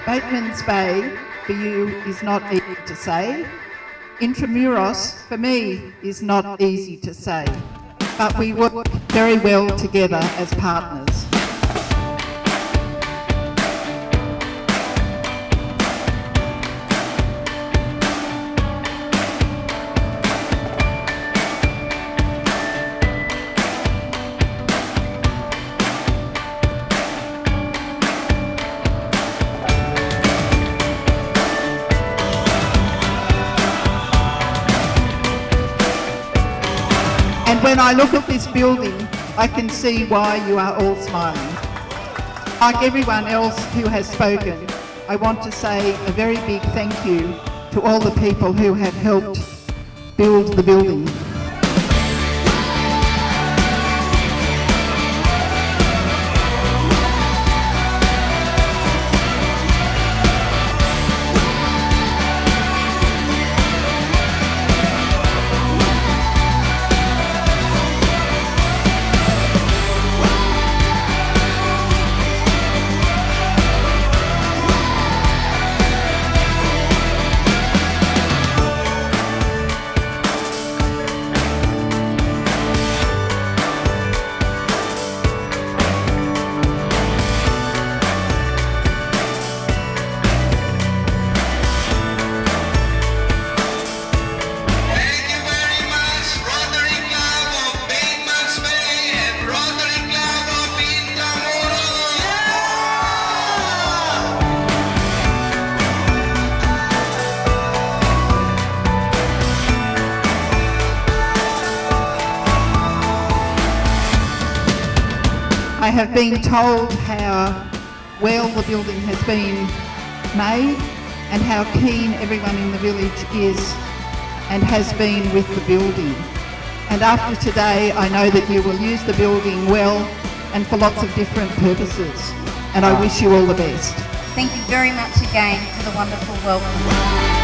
Bateman's Bay for you is not easy to say. Intramuros for me is not easy to say. But we work very well together as partners. And when I look at this building, I can see why you are all smiling. Like everyone else who has spoken, I want to say a very big thank you to all the people who have helped build the building. I have been told how well the building has been made and how keen everyone in the village is and has been with the building. And after today, I know that you will use the building well and for lots of different purposes. And I wish you all the best. Thank you very much again for the wonderful welcome.